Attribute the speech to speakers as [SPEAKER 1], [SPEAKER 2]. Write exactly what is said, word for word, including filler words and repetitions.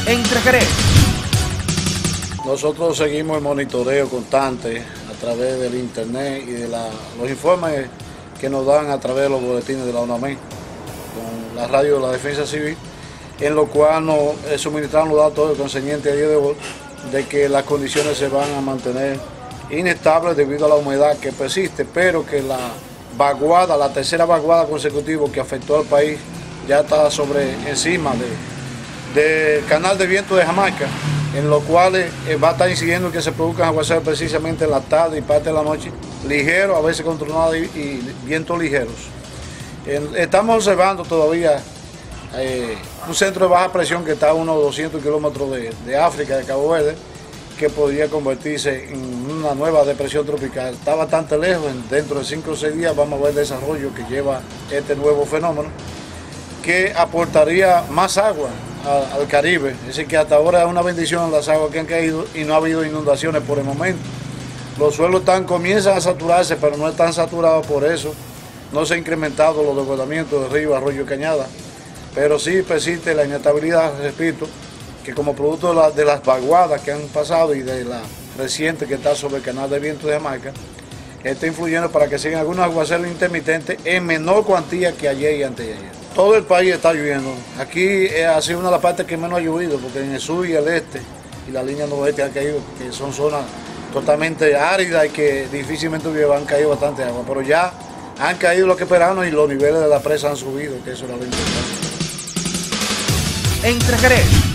[SPEAKER 1] entre Jerez.
[SPEAKER 2] Nosotros seguimos el monitoreo constante a través del internet y de la, los informes que nos dan a través de los boletines de la UNAMED, con la radio de la Defensa Civil, en lo cual nos eh, suministran los datos concernientes a día de hoy de que las condiciones se van a mantener inestables debido a la humedad que persiste, pero que la vaguada, la tercera vaguada consecutiva que afectó al país ya está sobre encima de, del canal de viento de Jamaica, en lo cual eh, va a estar incidiendo que se produzcan aguaceros precisamente en la tarde y parte de la noche, ligeros, a veces con tronadas y, y vientos ligeros. En, estamos observando todavía eh, un centro de baja presión que está a unos doscientos kilómetros de, de África, de Cabo Verde, que podría convertirse en una nueva depresión tropical. Está bastante lejos, dentro de cinco o seis días vamos a ver el desarrollo que lleva este nuevo fenómeno, que aportaría más agua al Caribe. Es decir, que hasta ahora es una bendición las aguas que han caído y no ha habido inundaciones por el momento. Los suelos están, comienzan a saturarse, pero no están saturados por eso. No se han incrementado los desbordamientos de río, arroyo y cañada, pero sí persiste la inestabilidad, repito, que como producto de, la, de las vaguadas que han pasado y de la reciente que está sobre el canal de viento de Jamaica, está influyendo para que sigan algunos aguaceros intermitentes en menor cuantía que ayer y antes de ayer. Todo el país está lloviendo. Aquí eh, ha sido una de las partes que menos ha llovido, porque en el sur y el este y la línea noroeste han caído, que son zonas totalmente áridas y que difícilmente han caído bastante agua, pero ya han caído lo que esperábamos y los niveles de la presa han subido, que eso era lo importante.
[SPEAKER 1] Entre Jerez.